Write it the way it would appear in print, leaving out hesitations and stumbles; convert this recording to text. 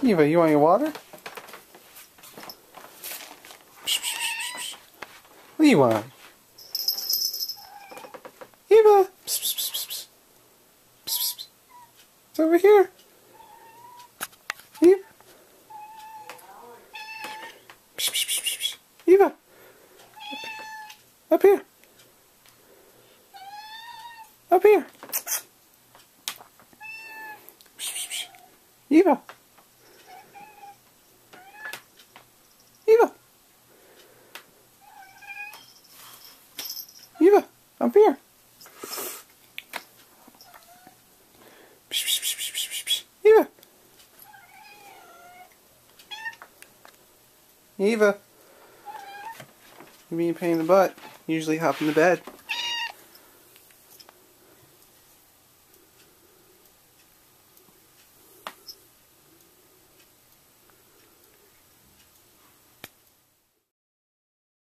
Eva, you want your water? What do you want? Eva! It's over here. Eva! Eva! Up here! Up here! Eva! Eva! Eva! Up here! Eva! Eva! You mean a pain in the butt. Usually hop in the bed.